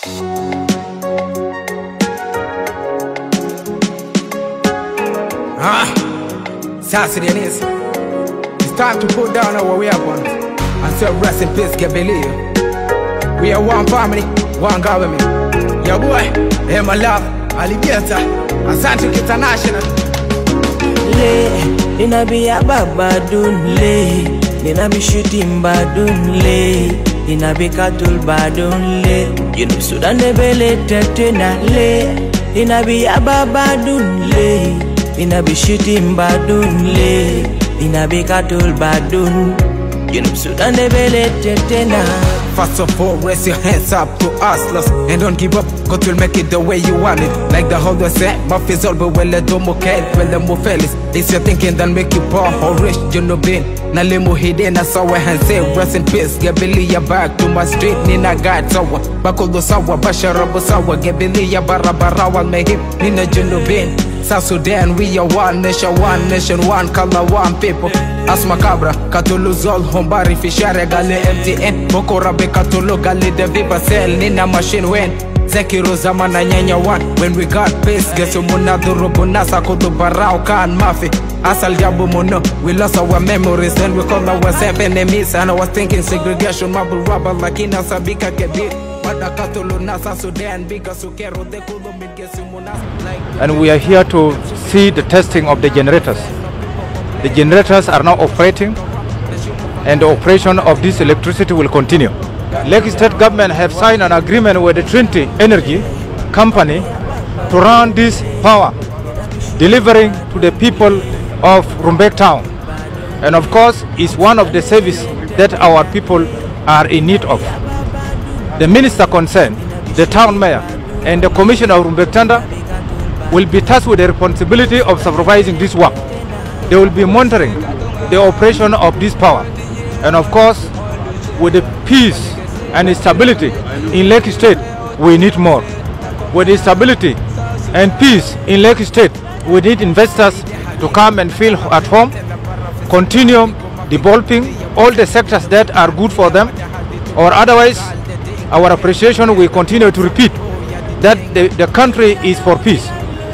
Sassy, it's time to put down our weapons and say rest in peace, Gabriel. We are one family, one government. Your boy, hey my love, Alligator, Asante International. Le, nina be a babadun le, nina be shooting badun le, nina be cattle badun le. You know Sudan de bele tetena le, nina be a babadun le. Ina be shooting badun le, ina be cattle badun. You know Sudan de bele tetena. First of all, raise your hands up to us, and don't give up, cause we'll make it the way you want it. Like the whole said, Muffy's all but well, don't care, well, the more fellas. It's your thinking that make you poor or rich, you know, Ben. Nalimu hidden, I saw a hand say, rest in peace, Gabelia back to my street, Nina guide sour. Bakolo sawa, Basharabu sawa, Gabelia barabarawa, make him, Nina Juno Ben. South Sudan, we are one nation, one color, one people. Asma Cabra, Katuluzol, Hombari, Fishare, Gale, MTN, Bokorabe, Katulu, Gale, the Viva Cell, Nina Machine, when Zekiro Zamana Nyanya one. When we got peace, get some Munadu Robunasa, Kodo Barao, Khan Mafi, Asal Jabu Mono. We lost our memories, then we called ourselves enemies. And I was thinking segregation, Mabu Rubber, like in Asabika Kedit. And we are here to see the testing of the generators. The generators are now operating, and the operation of this electricity will continue. Lake State government have signed an agreement with the Trinity Energy company to run this power, delivering to the people of Rumbek town. And of course, it's one of the services that our people are in need of. The minister concerned, the town mayor, and the commissioner of Rumbek Tanda will be tasked with the responsibility of supervising this work. They will be monitoring the operation of this power. And of course, with the peace and stability in Lake State, we need more. With the stability and peace in Lake State, we need investors to come and feel at home, continue developing all the sectors that are good for them, or otherwise, our appreciation will continue to repeat that the country is for peace.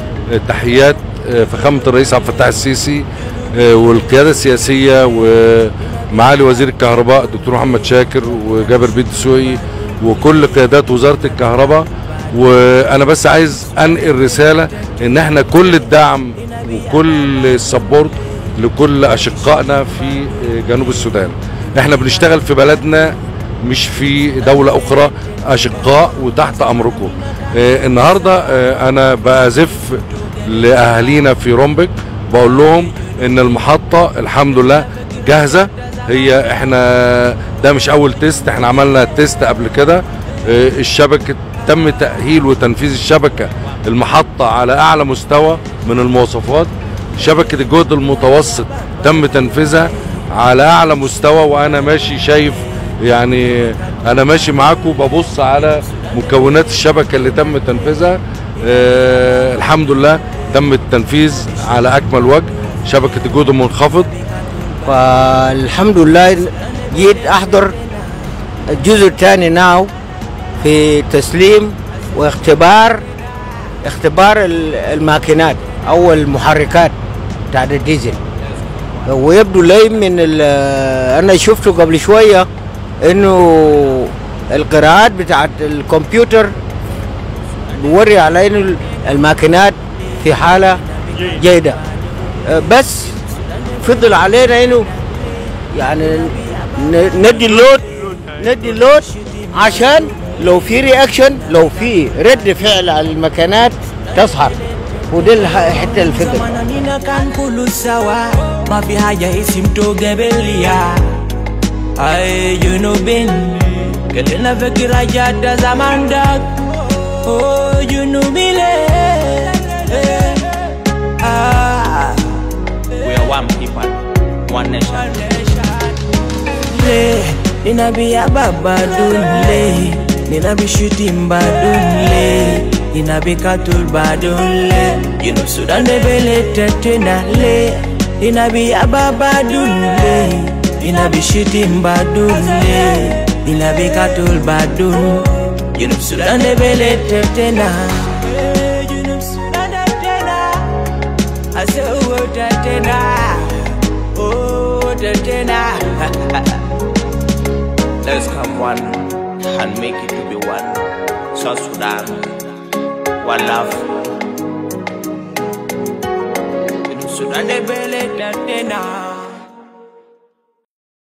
تحيات فخامة الرئيس عبد الفتاح السيسي والقيادة السياسية ومعالي وزير الكهرباء الدكتور محمد شاكر وجابر بيت السوقي وكل قيادات وزارة الكهرباء. وأنا بس عايز أنقل رسالة إن إحنا كل الدعم وكل السبورت لكل أشقائنا في جنوب السودان. إحنا بنشتغل في بلدنا مش في دولة أخرى، أشقاء وتحت أمركم. النهاردة أنا بأزف لأهالينا في رومبك، بقول لهم إن المحطة الحمد لله جاهزة. هي إحنا ده مش أول تيست، إحنا عملنا تيست قبل كده. الشبكة تم تأهيل وتنفيذ الشبكة المحطة على أعلى مستوى من المواصفات. شبكة الجهد المتوسط تم تنفيذها على أعلى مستوى، وأنا ماشي شايف يعني أنا ماشي معاكم ببص على مكونات الشبكة اللي تم تنفيذها. الحمد لله تم التنفيذ على أكمل وجه. شبكة الجهد المنخفض، فالحمد لله جيت أحضر الجزء الثاني ناو في تسليم واختبار الماكينات أو المحركات بتاع الديزل. ويبدو لي من أنا شفته قبل شوية إنه القراءات بتاعت الكمبيوتر بوري على إنه الماكينات في حالة جيدة، بس فضل علينا إنه يعني ندي اللود عشان لو في رياكشن، لو في رد فعل على الماكينات تصحر. ودي الحته الفكره. كان كله سوا ما في حاجه اسمه جبليا. اي جنوبين كلنا فكره جاده زمان داك. او جنوبي we are one people, one nation. Nina be a babadun le, nina be shooting badun le, nina be cattle badun le. You know Sudan de bele tetena le, nina be a babadun le, nina be shooting badun le, nina be cattle badun. Junub Sudan ebele tetena. Junub Sudan tetena. I say oh tetena. Oh tetena. Let's come one and make it to be one. South Sudan, one love. Junub Sudan ebele tetena.